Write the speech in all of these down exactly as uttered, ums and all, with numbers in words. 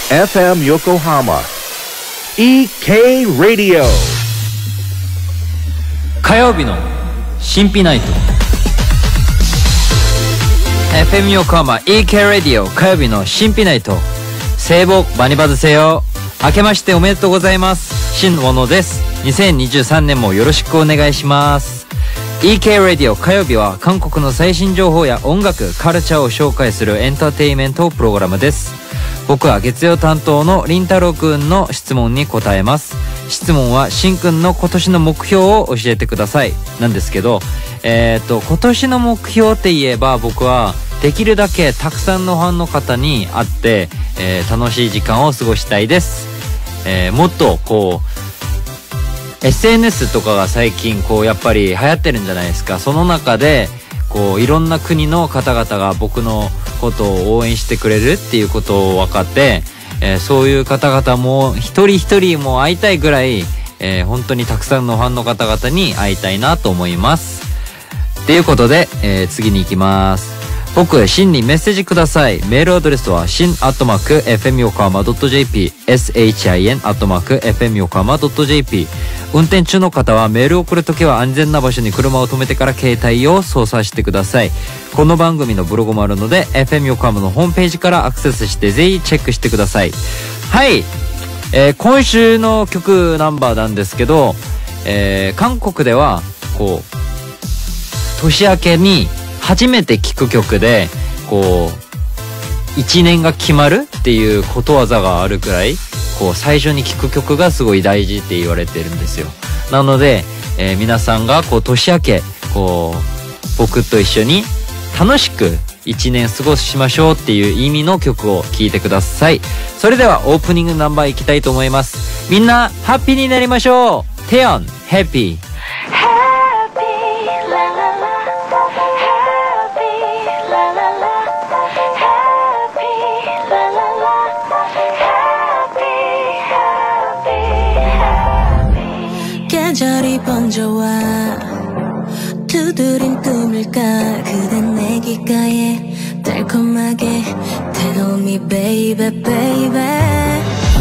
エフエム 横浜 イーケー Radio 火曜日の新ピナイト エフエム 横浜 イーケー Radio 火曜日の新ピナイト새해 복 많이 받으세요。明けましておめでとうございます。新物です。にせんにじゅうさんねんもよろしくお願いします。 イーケー Radio 火曜日は韓国の最新情報や音楽カルチャーを紹介するエンターテインメントプログラムです。僕は月曜担当のりんたろうくんの質問に答えます。質問はしんくんの今年の目標を教えてくださいなんですけど、えーと今年の目標って言えば、僕はできるだけたくさんのファンの方に会って、えー、楽しい時間を過ごしたいです。えー、もっとこう エスエヌエス とかが最近こうやっぱり流行ってるんじゃないですか。その中でこういろんな国の方々が僕のことを応援してくれるっていうことを分かって、えー、そういう方々も一人一人も会いたいぐらい、えー、本当にたくさんのファンの方々に会いたいなと思います。ということで、えー、次に行きます。僕、シンにメッセージください。メールアドレスはシンアットマーク エフエム 横浜 .jp シン アットマーク エフエム 横浜 .jp。 運転中の方はメールを送るときは安全な場所に車を止めてから携帯を操作してください。この番組のブログもあるので エフエム 横浜のホームページからアクセスしてぜひチェックしてください。はい、えー、今週の曲ナンバーなんですけど、えー、韓国ではこう年明けに初めて聴く曲でこういちねんが決まるっていうことわざがあるくらい、こう最初に聴く曲がすごい大事って言われてるんですよ。なので、えー、皆さんがこう年明けこう僕と一緒に楽しくいちねん過ごしましょうっていう意味の曲を聴いてください。それではオープニングナンバーいきたいと思います。みんなハッピーになりましょう。テヨンハッピー。 계절이 번져와 두드린 꿈일까 그댄 내 귓가에 달콤하게 Tell me baby baby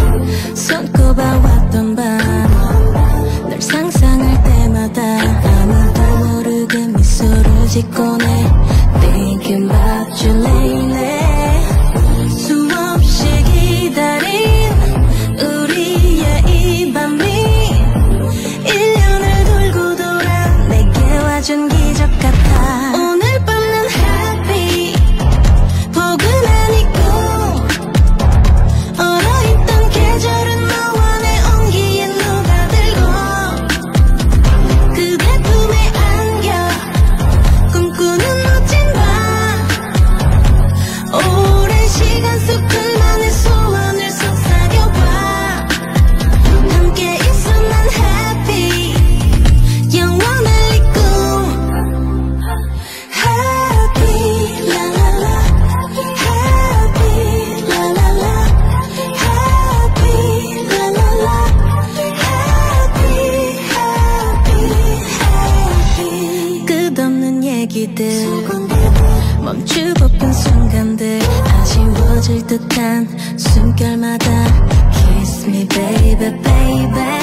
손꼽아왔던 밤 널 상상할 때마다 아무도 모르게 미소를 짓곤 해 Thinking about you lately 수없이 기다린 우리의 이 밤이 준 기적 같아. 오늘 밤은 happy 포근한 이 꿈 얼어있던 계절은 너와 내 온기에 녹아들고 그대 품에 안겨 꿈꾸는 멋진 밤 오랜 시간 속 둘만의 소원을 속삭여봐 함께 있어 난 happy 영원한 멈추고픈 순간들 아쉬워질 듯한 숨결마다 Kiss me baby baby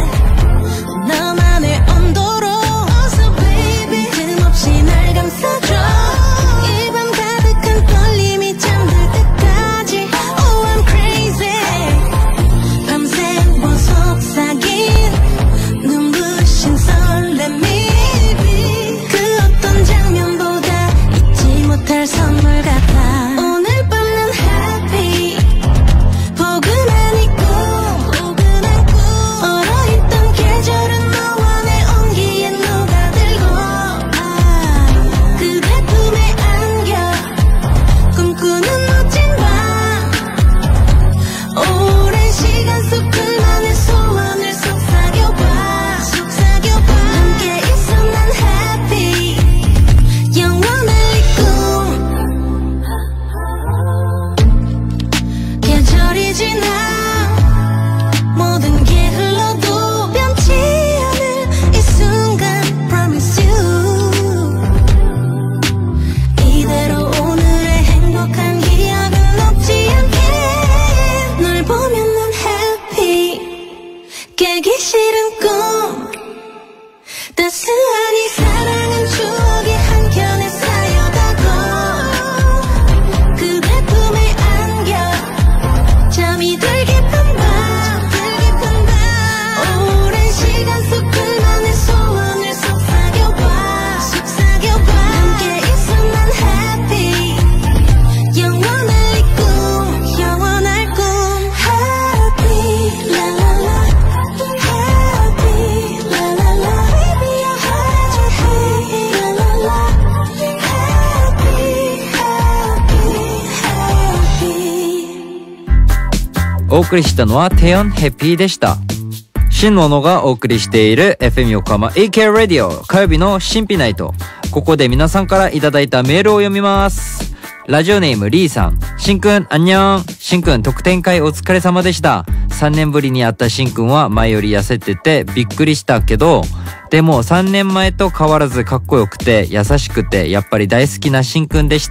너만의 온도로 어서 baby 틈없이 날 감싸줘 이 밤 가득한 떨림이 잠들 때까지 Oh I'm crazy 밤새 보석 사긴 눈부신 설렘이 그 어떤 장면보다 못할 선물 같아 오늘 밤은 happy 포근한 이 꿈 얼어있던 계절은 너와 내 온기에 녹아들고 아, 그대 お送りしたのはテヨンヘッピーでした。新野野がお送りしている エフエム 横浜 イーケー ラディオ火曜日の新ピナイト。ここで皆さんからいただいたメールを読みます。ラジオネームリーさん。しんくん、あんにょん。しんくん、特典会お疲れ様でした。さんねんぶりに会ったしんくんは前より痩せててびっくりしたけど、でもさんねんまえと変わらずかっこよくて優しくてやっぱり大好きなしんくんでした。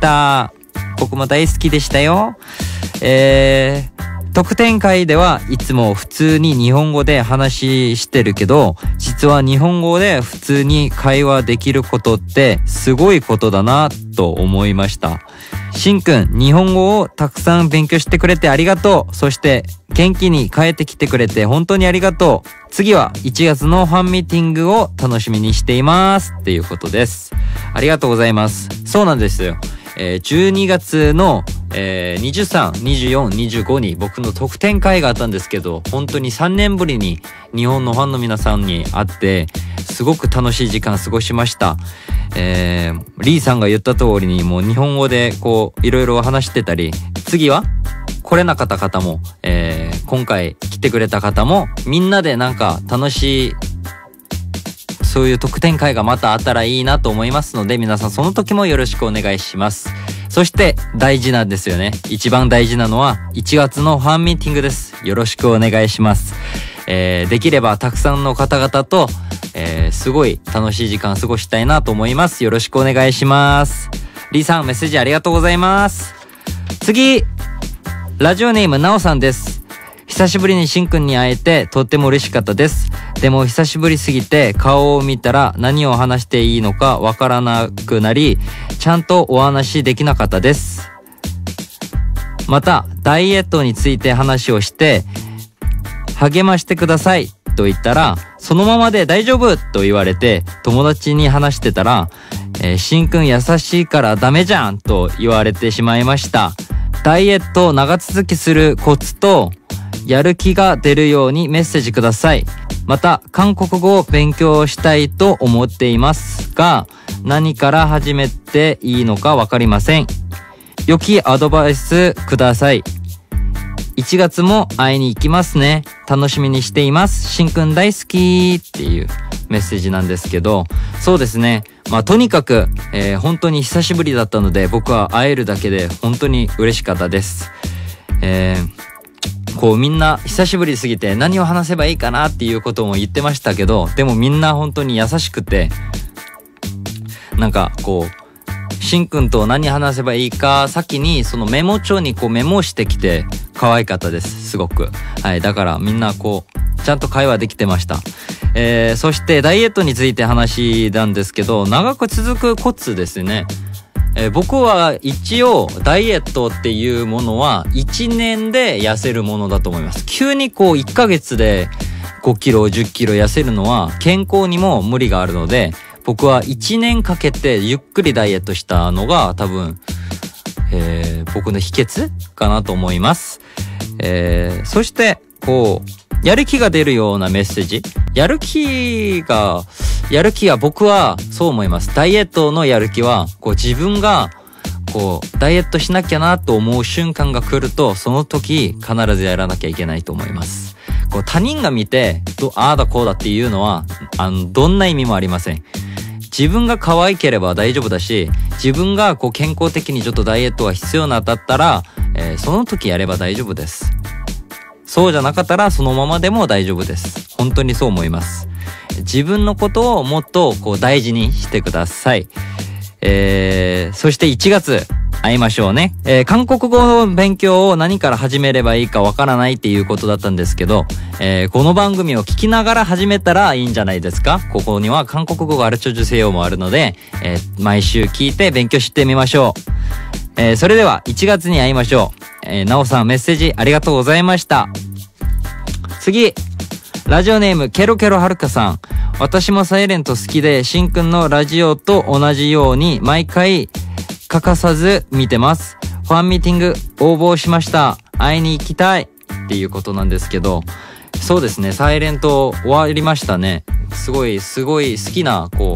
僕も大好きでしたよ。えー、特典会ではいつも普通に日本語で話してるけど、実は日本語で普通に会話できることってすごいことだなと思いました。しんくん、日本語をたくさん勉強してくれてありがとう。そして元気に帰ってきてくれて本当にありがとう。次はいちがつのファンミーティングを楽しみにしていますっていうことです。ありがとうございます。そうなんですよ。えー、じゅうにがつの、えー、にじゅうさん、にじゅうよん、にじゅうごに僕の特典会があったんですけど、本当にさんねんぶりに日本のファンの皆さんに会ってすごく楽しい時間過ごしました。えー、リーさんが言った通りにもう日本語でこういろいろ話してたり、次は来れなかった方も、えー、今回来てくれた方もみんなでなんか楽しいそういう特典会がまたあったらいいなと思いますので、皆さんその時もよろしくお願いします。そして大事なんですよね。一番大事なのはいちがつのファンミーティングです。よろしくお願いします。えー、できればたくさんの方々と、えー、すごい楽しい時間過ごしたいなと思います。よろしくお願いします。リーさん、メッセージありがとうございます。次、ラジオネームなおさんです。久しぶりにしんくんに会えてとっても嬉しかったです。でも久しぶりすぎて顔を見たら何を話していいのかわからなくなり、ちゃんとお話できなかったです。またダイエットについて話をして励ましてくださいと言ったら、そのままで大丈夫と言われて友達に話してたら、えー、しんくん優しいからダメじゃんと言われてしまいました。ダイエットを長続きするコツとやる気が出るようにメッセージください。また韓国語を勉強したいと思っていますが、何から始めていいのかわかりません。良きアドバイスください。いちがつも会いに行きますね。楽しみにしています。しんくん大好きっていうメッセージなんですけど、そうですね。まあとにかく、えー、本当に久しぶりだったので、僕は会えるだけで本当に嬉しかったです。えーこうみんな久しぶりすぎて何を話せばいいかなっていうことも言ってましたけど、でもみんな本当に優しくて、なんかこうしんくんと何話せばいいか先にそのメモ帳にこうメモしてきて可愛かったです。すごく。はい、だからみんなこうちゃんと会話できてました。えー、そしてダイエットについて話なんですけど、長く続くコツですね。えー、僕は一応ダイエットっていうものはいちねんで痩せるものだと思います。急にこういっかげつでごキロじゅっキロ痩せるのは健康にも無理があるので、僕はいちねんかけてゆっくりダイエットしたのが多分、えー、僕の秘訣かなと思います。えー、そしてこうやる気が出るようなメッセージ、やる気がやる気は僕はそう思います。ダイエットのやる気はこう自分がこうダイエットしなきゃなと思う瞬間が来ると、その時必ずやらなきゃいけないと思います。こう他人が見てどああだこうだっていうのはあのどんな意味もありません。自分が可愛ければ大丈夫だし、自分がこう健康的にちょっとダイエットが必要なだったら、えー、その時やれば大丈夫です。そうじゃなかったらそのままでも大丈夫です。本当にそう思います。自分のことをもっとこう大事にしてください。えー、そしていちがつ会いましょうね。えー、韓国語の勉強を何から始めればいいかわからないっていうことだったんですけど、えー、この番組を聞きながら始めたらいいんじゃないですか。ここには韓国語があるちょじゅせよもあるので、えー、毎週聞いて勉強してみましょう。えー、それではいちがつに会いましょう。えー、なおさんメッセージありがとうございました。次、ラジオネームケロケロはるかさん。私もサイレント好きで、しんくんのラジオと同じように毎回欠かさず見てます。ファンミーティング応募しました。会いに行きたいっていうことなんですけど、そうですね、サイレント終わりましたね。すごいすごい好きなこう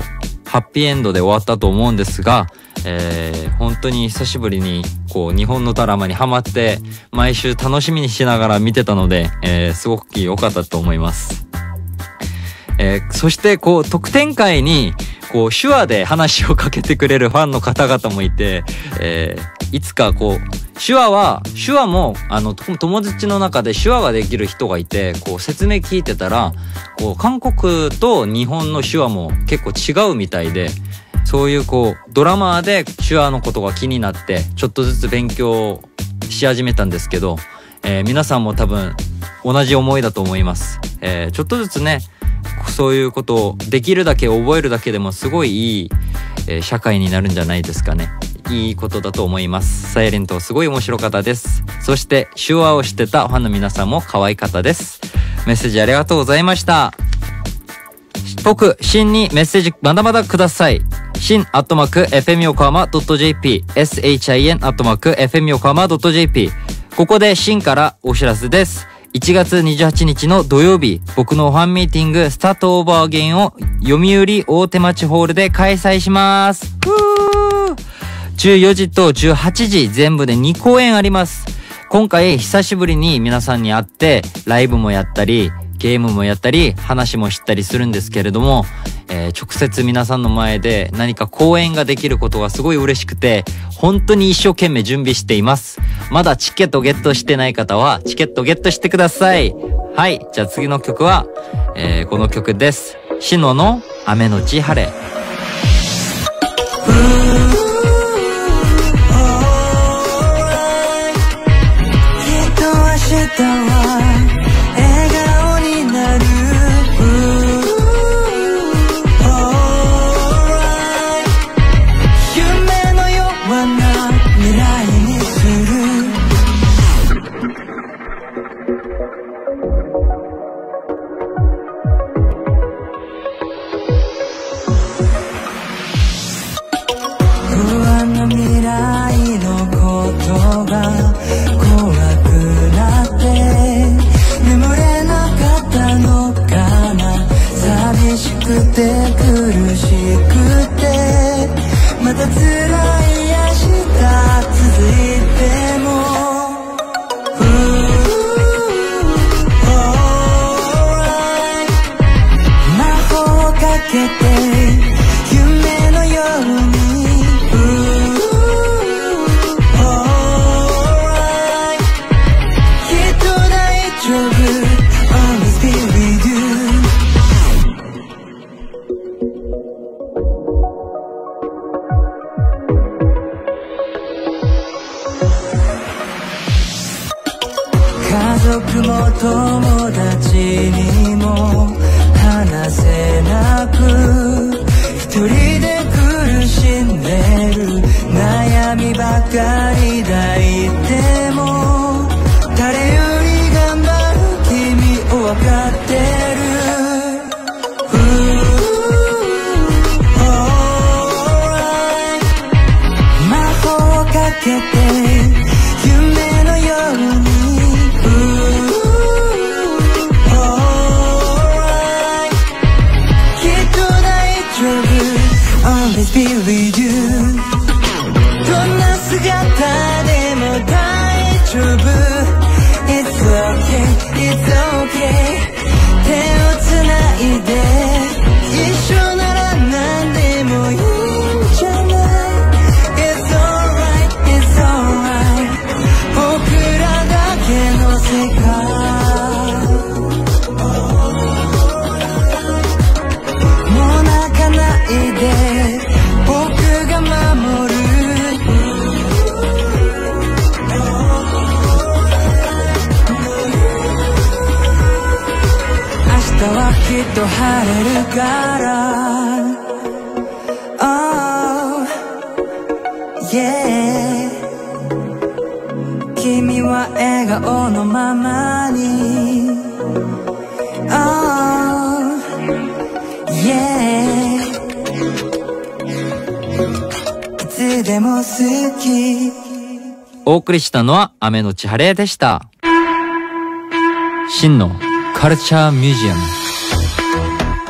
ハッピーエンドで終わったと思うんですが、えー、本当に久しぶりにこう日本のドラマにハマって毎週楽しみにしながら見てたので、えー、すごく良かったと思います。えー、そしてこう特典会にこう手話で話をかけてくれるファンの方々もいて、えー、いつかこう手話は手話もあの友達の中で手話ができる人がいて、こう説明聞いてたらこう韓国と日本の手話も結構違うみたいで、そういうこうドラマで手話のことが気になってちょっとずつ勉強し始めたんですけど、えー、皆さんも多分同じ思いだと思います。えー、ちょっとずつねそういうことをできるだけ覚えるだけでもすごいいい、えー、社会になるんじゃないですかね。いいことだと思います。サイレントすごい面白かったです。そして手話をしてたファンの皆さんも可愛かったです。メッセージありがとうございました。僕、シンにメッセージまだまだください。シンアットマーク エフエム 横浜 .jp、シン アットマーク エフエム 横浜 .jp。ここでシンからお知らせです。いちがつにじゅうはちにちの土曜日、僕のファンミーティングスタートオーバーゲンを読売大手町ホールで開催します。ふーじゅうよじとじゅうはちじ全部でにこうえんあります。今回久しぶりに皆さんに会ってライブもやったりゲームもやったり話もしたりするんですけれども、えー、直接皆さんの前で何か講演ができることがすごい嬉しくて、本当に一生懸命準備しています。まだチケットゲットしてない方はチケットゲットしてください。はい、じゃあ次の曲は、えー、この曲です。シノの雨のち晴れ。お送りしたのは雨のち晴れでした。真のカルチャーミュージアム。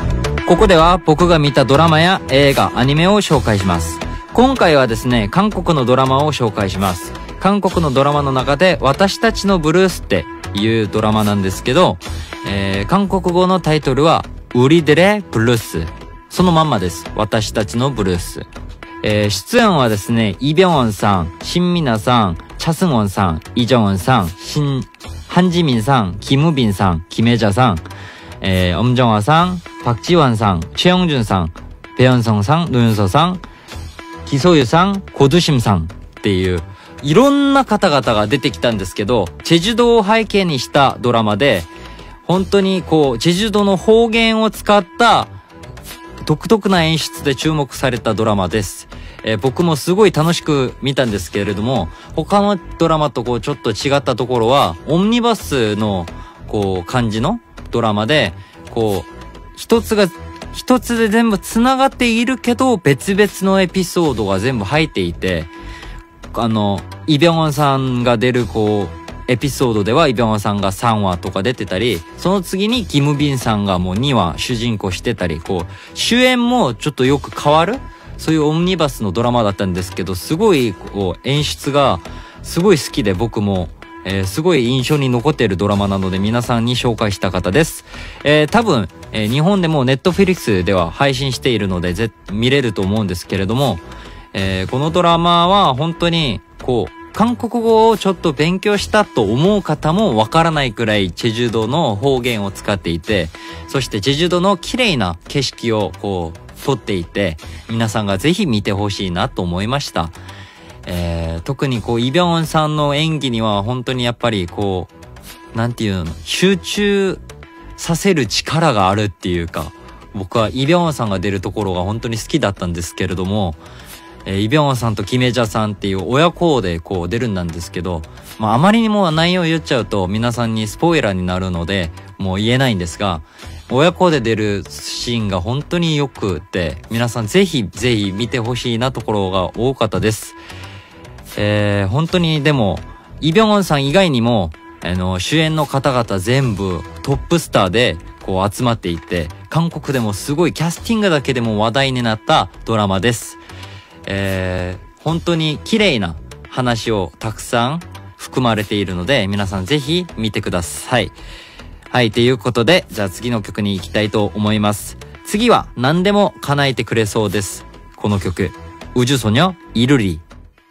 ここでは僕が見たドラマや映画、アニメを紹介します。今回はですね、韓国のドラマを紹介します。韓国のドラマの中で私たちのブルースっていうドラマなんですけど、えー、韓国語のタイトルは우리들의ブルース。そのまんまです。私たちのブルース。えー、出演はですね、イ・ビョンウォンさん、シンミナさん、チャスンウォンさん、イ・ジョンウンさん、シン、ハンジミンさん、キムビンさん、キメジャさん、えー、엄정화さん、パクチワンさん、チェヨンジュンさん、ペヨンソンさん、ノユンソさん、キソユさん、コドゥシムさんっていう、いろんな方々が出てきたんですけど、チェジュ島を背景にしたドラマで、本当にこう、チェジュ島の方言を使った独特な演出で注目されたドラマです。えー、僕もすごい楽しく見たんですけれども、他のドラマとこうちょっと違ったところは、オムニバスのこう感じのドラマで、こう、一つが、一つで全部繋がっているけど、別々のエピソードが全部入っていて、あの、イ・ビョンウォンさんが出るこう、エピソードではイ・ビョンウォンさんがさんわとか出てたり、その次にキムビンさんがもうにわ主人公してたり、こう、主演もちょっとよく変わる、そういうオムニバスのドラマだったんですけど、すごいこう、演出がすごい好きで僕も、えー、すごい印象に残っているドラマなので皆さんに紹介した方です。えー、多分、えー、日本でもネットフリックスでは配信しているのでぜ見れると思うんですけれども、えー、このドラマは本当にこう韓国語をちょっと勉強したと思う方もわからないくらいチェジュ島の方言を使っていて、そしてチェジュ島の綺麗な景色をこう撮っていて、皆さんがぜひ見てほしいなと思いました。えー、特にこうイ・ビョンウォンさんの演技には本当にやっぱりこうなんていうの、集中させる力があるっていうか、僕はイ・ビョンウォンさんが出るところが本当に好きだったんですけれども、えー、イ・ビョンウォンさんとキメジャさんっていう親子でこう出るんなんですけど、まああまりにも内容を言っちゃうと皆さんにスポイラーになるのでもう言えないんですが、親子で出るシーンが本当によくて、皆さんぜひぜひ見てほしいなところが多かったです。えー、本当にでもイ・ビョンウォンさん以外にもあの主演の方々全部トップスターでこう集まっていて、韓国でもすごいキャスティングだけでも話題になったドラマです。えー、本当に綺麗な話をたくさん含まれているので皆さんぜひ見てください。はい、ということでじゃあ次の曲に行きたいと思います。次は何でも叶えてくれそうです。この曲、ウジュソニョイルリ。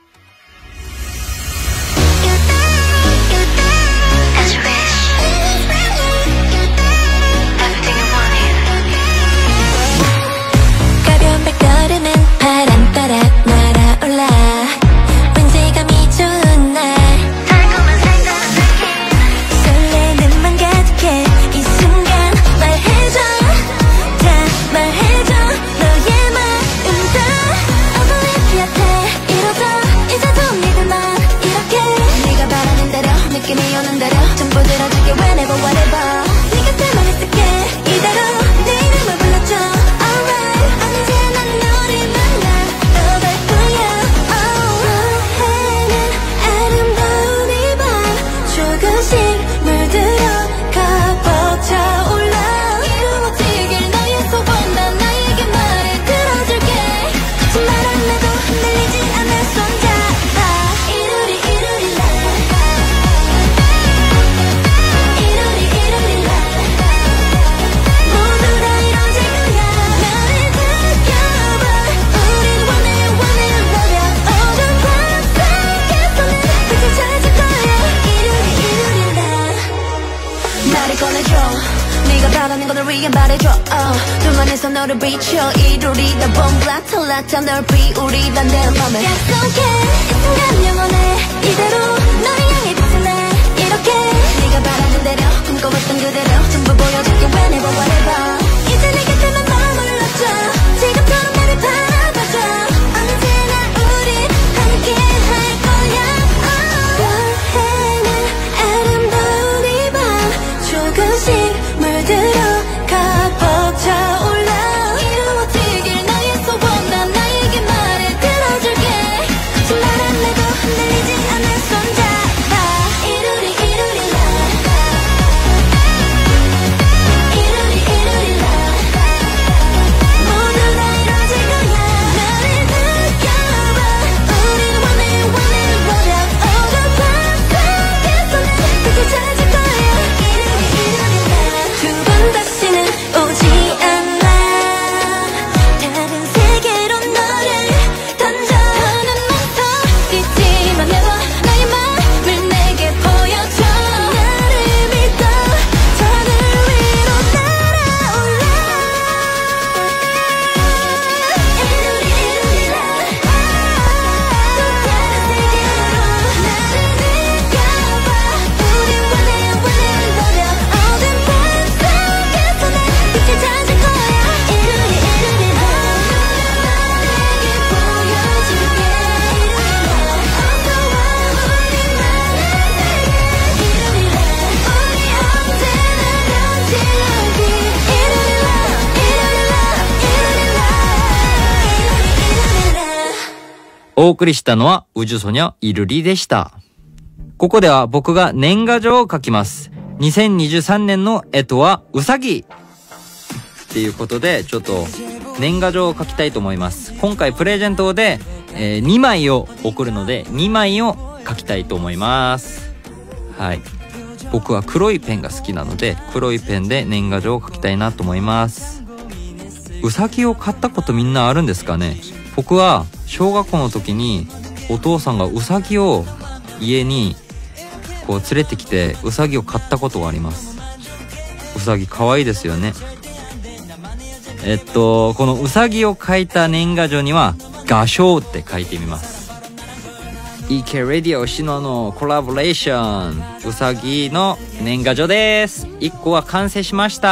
너를 비춰 이루리다 bomb 탈락자 널 비우리다 내 맘에 약속해 이 순간 영원해 이대로 너를 향해 빛나 이렇게 네가 바라는 대로 꿈꿔봤던 그대로 전부 보여줄게 whenever whatever 이제 내 곁에만 머물러줘 지금처럼 나를 바라봐줘 언제나 우리 함께 할 거야 너해는 아름다운 이 밤 조금씩 물들어 가 벅차올라 나에게 말해 들어줄게 거짓말 안 해도 흔들리지 않는 손잡아 お送りしたのは宇宙ソニャイルリでした。ここでは僕が年賀状を書きます。にせんにじゅうさんねんの干支はうさぎっていうことで、ちょっと年賀状を書きたいと思います。今回プレゼントで、えー、にまいを送るのでにまいを書きたいと思います。はい。僕は黒いペンが好きなので黒いペンで年賀状を書きたいなと思います。うさぎを買ったことみんなあるんですかね。僕は小学校の時にお父さんがうさぎを家にこう連れてきてうさぎを買ったことがあります。うさぎ可愛いですよね。えっとこのうさぎを描いた年賀状には画章って書いてみます。 イーケー ラディオシノのコラボレーションうさぎの年賀状です。いっこは完成しました。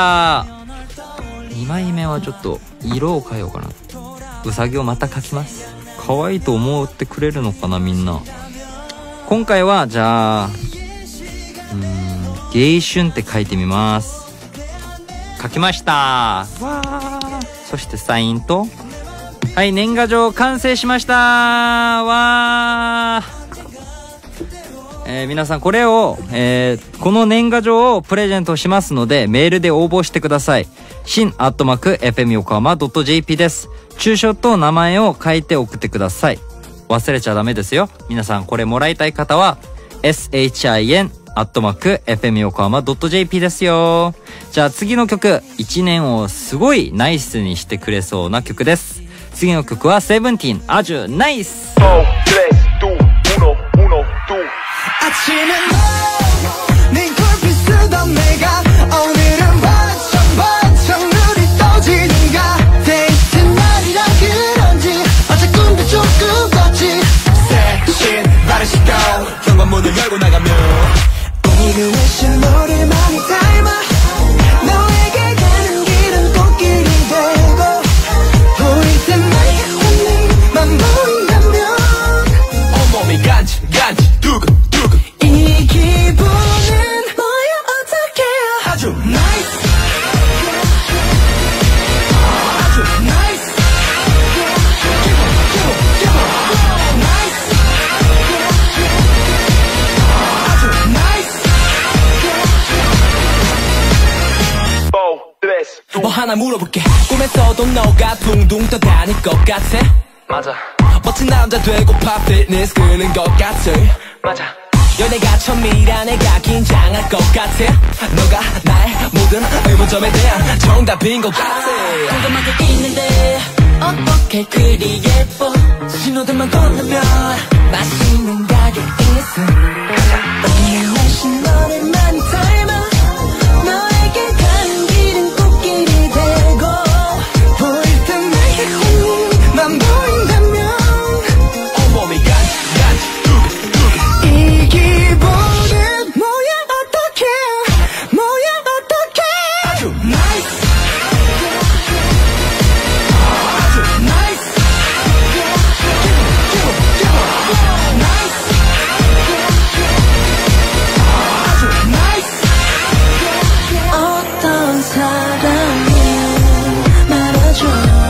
にまいめはちょっと色を変えようかな。うさぎをまた描きます。可愛いと思ってくれるのかなみんな。今回はじゃあうーん迎春って書いてみます。書きました。わー。そしてサインと、はい、年賀状完成しました。わー。えー、皆さんこれを、えー、この年賀状をプレゼントしますのでメールで応募してください。新アットマーク エフエム 横浜 ドット ジェーピー です。住所と名前を書いて送ってください。忘れちゃダメですよ。皆さんこれもらいたい方は シン アットマーク エフエム 横浜 ドット ジェーピー ですよ。じゃあ次の曲、一年をすごいナイスにしてくれそうな曲です。次の曲はセブンティーンアジュナイス。 문을 열고 나가면 오늘은 외신 노래만이 닮아 너에게 가는 길은 꽃길이 되고 보일 때마다 혼내만 보인다면 온몸이 간지 간지 두근두근 이 기분은 뭐야 어떡해 아주 나이스 아주 나이스 뭐 하나 물어볼게. 꿈에서도 너가 둥둥 떠다닐 것 같아. 맞아. 멋진 남자 되고파 피트니스 끄는 것 같아. 맞아. 연애가 처음이라 내가 긴장할 것 같아. 너가 나의 모든 의문점에 대한 정답인 것 같아. 궁금한 게 있는데 어떻게 그리 예뻐. 신호등만 건너면 맛있는 가게 있어. 오늘 날씨 너를만 닮아 너에게 가는 길은 꽃길이 되고 보일 때마다 혼내만 보인다면 온몸이 간지 간지 두근두근 이 기분은 뭐야 어떡해 뭐야 어떡해 아주 나이스 아주 나이스 나이스 아주 나이스 어떤 사랑이 말아줘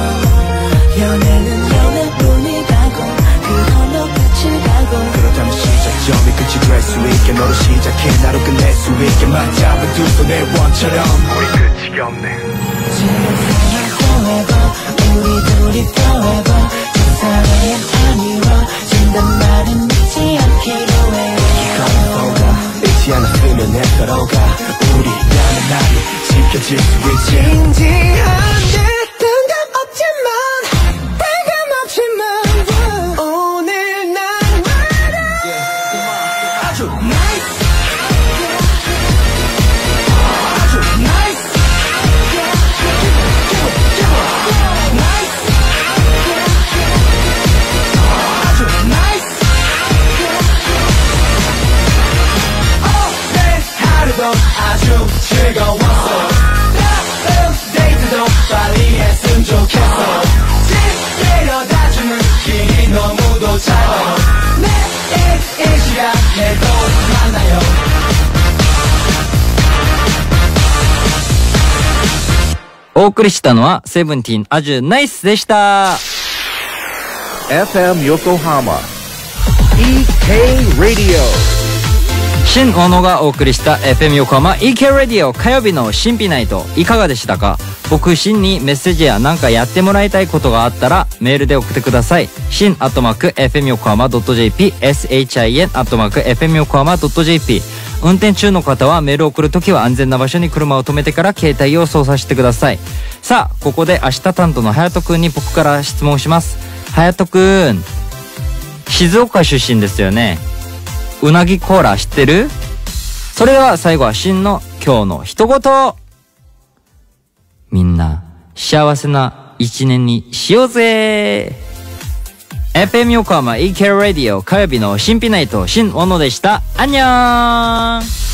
연애는 연애뿐이라고 그걸로 끝이 가고 그렇다면 시작점이 끝이 될 수 있게 너로 시작해 나로 끝낼 수 있게 맞잡은 두 손의 원처럼 우리 끝이 없네 지금 생각도 해봐 우리 둘이 떠해봐 그 사랑이 아니워진단 말은 믿지 않기로 해 기꺼이 잊지 않았으면 내 서로가 우리라는 날이 지켜질 수 있지 진지한데 뜬금없지만 뜬금없지만 오늘 난 말야 아주 나이스 아주 나이스 나이스 아주 나이스 오늘 하루도 아주 즐거웠어 데이트도 빨리 했으면 좋겠어 집 데려다주는 길이 너무도 짧아 내일 이 시간에 또 만나요 お送りしたのはセブンティーンアジュナイスでした。 エフエム Yokohama イーケー Radio。 新小野がお送りした エフエム 横浜 イーケー ラディオ火曜日の新ピナイトいかがでしたか？僕新にメッセージや何かやってもらいたいことがあったらメールで送ってください。新アットマーク エフエム 横浜 ドット ジェーピー シン アットマーク エフエム 横浜 ドット ジェーピー。 運転中の方はメールを送るときは安全な場所に車を止めてから携帯を操作してください。さあここで明日担当の隼人くんに僕から質問します。隼人くん、静岡出身ですよね。うなぎコーラ知ってる？それでは最後は新の今日の一言。みんな幸せな一年にしようぜ。 エフエム 横浜 イーケー ラディオ火曜日の新ピナイト新小野でした。アンニョン。